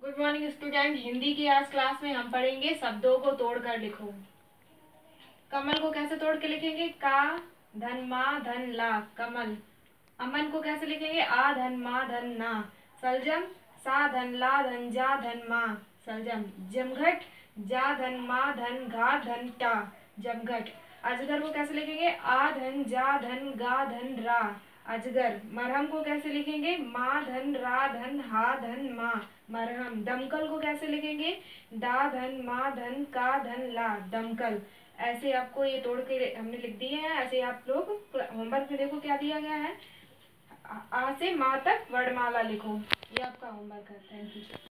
Good morning student. Hindi की आज class में हम पढ़ेंगे शब्दों को तोड़कर लिखो। कमल को कैसे तोड़ के लिखेंगे? का धन मा धन ला कमल। अमन को कैसे लिखेंगे? आ धन मा धन ना सलजम। सा धन ला धन जा धन मा सलजम। जमघट जा धन मा धन घा धन टा जमघट। अजगर को कैसे लिखेंगे? आ धन जा धन गा धन रा अजगर। मरहम को कैसे लिखेंगे? मा धन रा धन हा धन मा मरहम। दमकल को कैसे लिखेंगे? दा धन मा धन का धन ला दमकल। ऐसे आपको ये तोड़ के हमने लिख दिए हैं। ऐसे आप लोग होमवर्क में देखो क्या दिया गया है। आ से माँ तक वर्णमाला लिखो। ये आपका होमवर्क है। Thank you.